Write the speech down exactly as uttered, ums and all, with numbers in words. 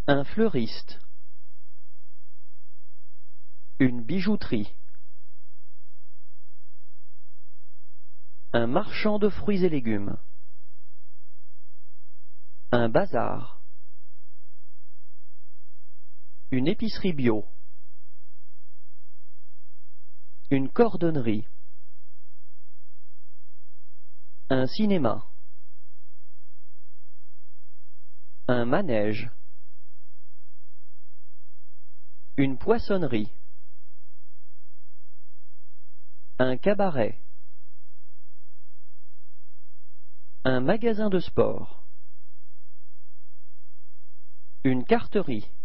Un fleuriste. Une bijouterie. Un marchand de fruits et légumes. Un bazar. Une épicerie bio. Une cordonnerie. Un cinéma. Un manège. Une poissonnerie. Un cabaret. Un magasin de sport. Une carterie.